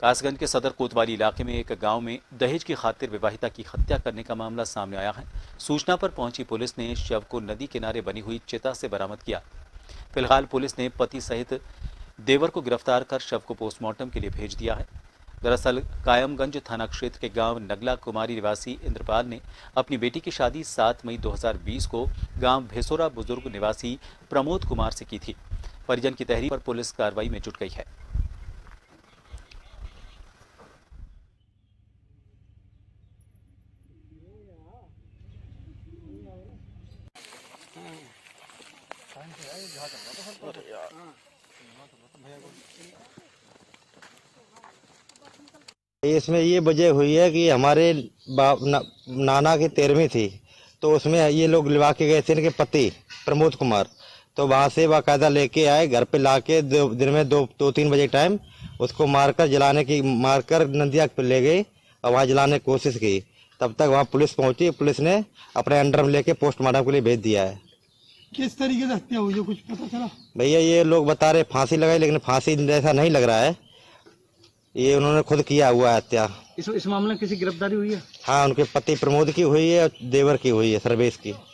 कासगंज के सदर कोतवाली इलाके में एक गांव में दहेज की खातिर विवाहिता की हत्या करने का मामला सामने आया है। सूचना पर पहुंची पुलिस ने शव को नदी किनारे बनी हुई चिता से बरामद किया। फिलहाल पुलिस ने पति सहित देवर को गिरफ्तार कर शव को पोस्टमार्टम के लिए भेज दिया है। दरअसल कायमगंज थाना क्षेत्र के गांव नगला कुमारी निवासी इंद्रपाल ने अपनी बेटी की शादी 7 मई 2020 को गांव भेसोरा बुजुर्ग निवासी प्रमोद कुमार से की थी। परिजन की तहरीर पर पुलिस कार्रवाई में जुट गई है। इसमें ये वजह हुई है कि हमारे नाना की 13वीं थी, तो उसमें ये लोग लिवा के गए थे, इनके पति प्रमोद कुमार। तो वहां से बाकायदा लेके आए, घर पे लाके दिन में 2-3 बजे टाइम उसको मारकर नदिया पे ले गई और वहां जलाने की कोशिश की। तब तक वहां पुलिस पहुंची, पुलिस ने अपने अंडर में लेके पोस्टमार्टम के लिए भेज दिया है। किस तरीके से हत्या हुई है, कुछ पता चला? भैया ये लोग बता रहे फांसी लगाई, लेकिन फांसी जैसा नहीं लग रहा है, ये उन्होंने खुद किया हुआ है हत्या। इस मामले में किसी गिरफ्तारी हुई है? हाँ, उनके पति प्रमोद की हुई है और देवर की हुई है सर्वेश की।